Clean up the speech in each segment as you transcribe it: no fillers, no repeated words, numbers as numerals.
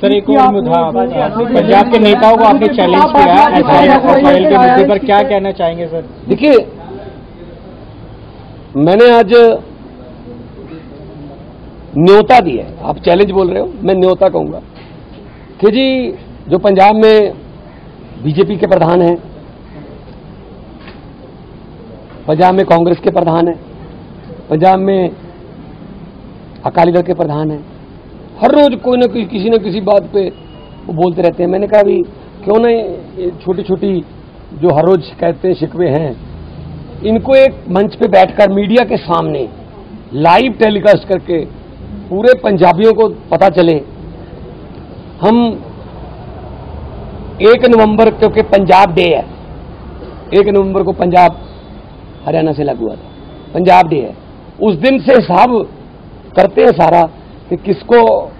Sir एक और मुद्दा, पंजाब के नेताओं को आपने चैलेंज किया एसआईएल के मुद्दे पर, क्या कहना चाहेंगे सर? देखिए, मैंने आज न्योता दी है, आप चैलेंज बोल रहे हो, मैं न्योता कहूंगा कि जी जो पंजाब में बीजेपी के प्रधान हैं, पंजाब में कांग्रेस के प्रधान हैं, पंजाब में अकाली दल के प्रधान हैं, हर रोज कोई ना कोई किसी न किसी बात पे वो बोलते रहते हैं। मैंने कहा भी क्यों ना छोटी छोटी जो हर रोज शिकायतें शिकवे हैं, इनको एक मंच पे बैठकर मीडिया के सामने लाइव टेलीकास्ट करके पूरे पंजाबियों को पता चले। हम 1 नवंबर, क्योंकि पंजाब डे है, 1 नवंबर को पंजाब हरियाणा से लागू हुआ था, पंजाब डे है, उस दिन से हिसाब करते हैं सारा कि किसको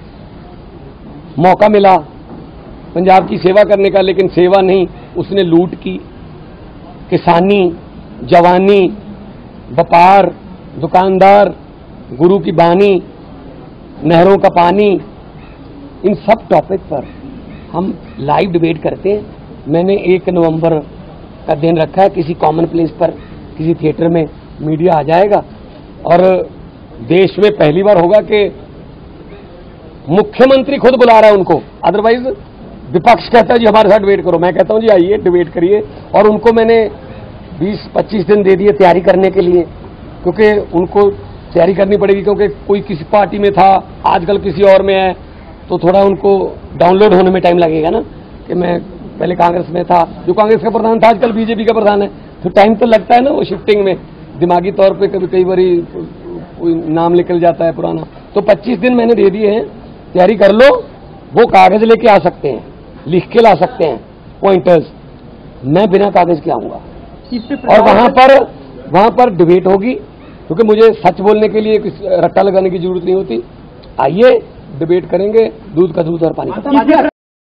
मौका मिला पंजाब की सेवा करने का, लेकिन सेवा नहीं, उसने लूट की। किसानी, जवानी, व्यापार, दुकानदार, गुरु की बानी, नहरों का पानी, इन सब टॉपिक पर हम लाइव डिबेट करते हैं। मैंने 1 नवंबर का दिन रखा है, किसी कॉमन प्लेस पर, किसी थिएटर में मीडिया आ जाएगा और देश में पहली बार होगा कि मुख्यमंत्री खुद बुला रहा है उनको। अदरवाइज विपक्ष कहता है जी हमारे साथ डिबेट करो, मैं कहता हूं जी आइए डिबेट करिए। और उनको मैंने 20-25 दिन दे दिए तैयारी करने के लिए, क्योंकि उनको तैयारी करनी पड़ेगी, क्योंकि कोई किसी पार्टी में था, आजकल किसी और में है, तो थोड़ा उनको डाउनलोड होने में टाइम लगेगा ना, कि मैं पहले कांग्रेस में था, जो कांग्रेस का प्रधान था आजकल बीजेपी का प्रधान है, तो टाइम तो लगता है ना वो शिफ्टिंग में, दिमागी तौर पे कई बार कोई नाम निकल जाता है पुराना। तो 25 दिन मैंने दे दिए हैं, तैयारी कर लो। वो कागज लेके आ सकते हैं, लिख के ला सकते हैं पॉइंटर्स, मैं बिना कागज के आऊंगा और वहां पर डिबेट होगी, क्योंकि मुझे सच बोलने के लिए रट्टा लगाने की जरूरत नहीं होती। आइए डिबेट करेंगे, दूध का दूध और पानी का